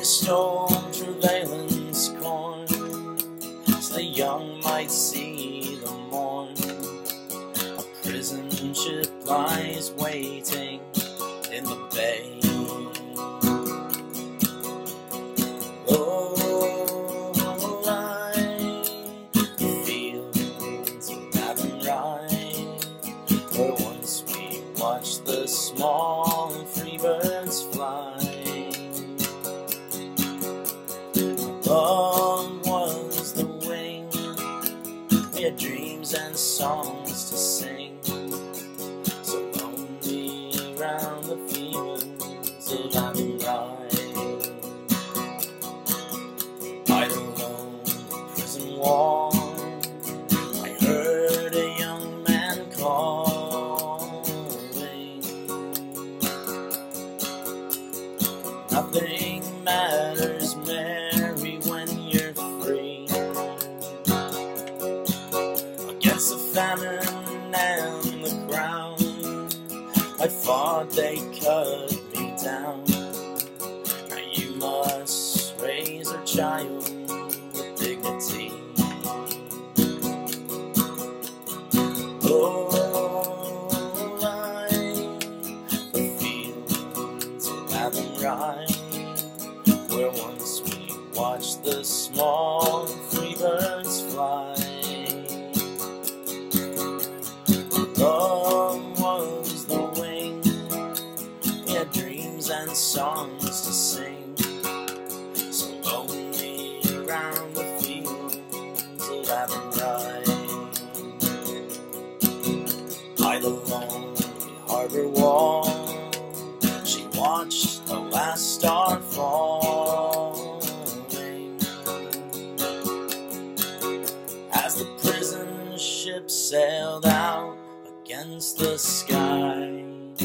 stole Trevelyan's corn, so the young might see the morn. A prison ship lies waiting in the bay. Oh, lie the fields of Athenry, where once we watched the small free birds fly. Love was the wing, we had dreams and songs to sing, so lonely round the fields of Athenry. By the lone prison wall, I heard a young man calling. Nothing matters, Mary, when you're free. Against the famine and the crown, I fought, they cut me down. Now you must raise her child with dignity. Oh, lie the fields of Athenry, where once we watched the small free birds fly. Love was the wing, we had dreams and songs to sing, so lonely round the fields of Athenry. By the lonely harbor wall, she watched the last star falling, as the prison ship sailed out against the sky.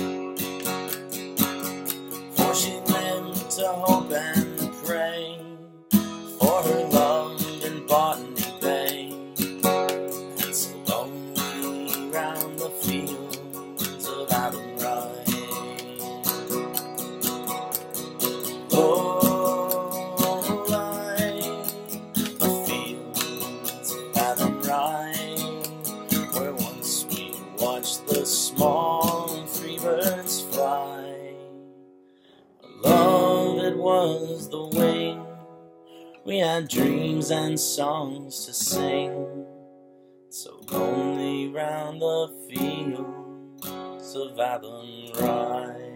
For she lived to hope and pray for her love in Botany Bay, and so lonely round the fields of Athenry. Oh, lie the fields of Athenry, where once we watched the small free birds fly. Love, it was the wing, we had dreams and songs to sing, so lonely round the fields of Athenry.